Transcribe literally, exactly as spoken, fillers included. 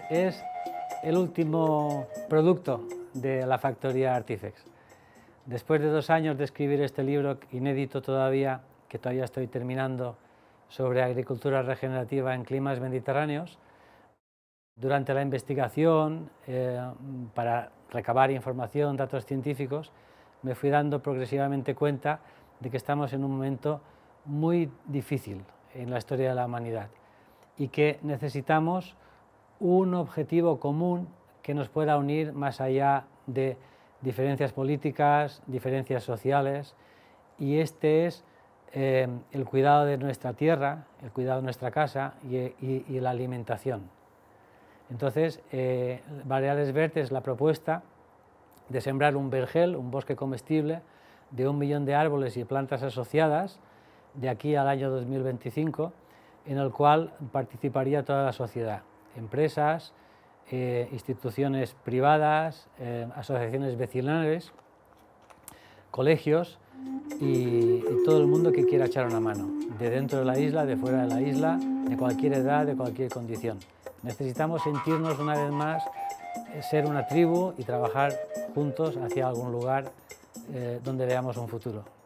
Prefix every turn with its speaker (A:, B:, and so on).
A: es el último producto de la factoría Artifex. Después de dos años de escribir este libro, inédito todavía, que todavía estoy terminando, sobre agricultura regenerativa en climas mediterráneos, durante la investigación, eh, para recabar información, datos científicos, me fui dando progresivamente cuenta de que estamos en un momento muy difícil en la historia de la humanidad y que necesitamos un objetivo común que nos pueda unir más allá de diferencias políticas, diferencias sociales, y este es eh, el cuidado de nuestra tierra, el cuidado de nuestra casa y, y, y la alimentación. Entonces, eh, Baleares Verdes es la propuesta de sembrar un vergel, un bosque comestible, de un millón de árboles y plantas asociadas de aquí al año dos mil veinticinco, en el cual participaría toda la sociedad, empresas, eh, instituciones privadas, eh, asociaciones vecinales, colegios y, y todo el mundo que quiera echar una mano, de dentro de la isla, de fuera de la isla, de cualquier edad, de cualquier condición. Necesitamos sentirnos una vez más, eh, ser una tribu y trabajar juntos hacia algún lugar eh, donde veamos un futuro.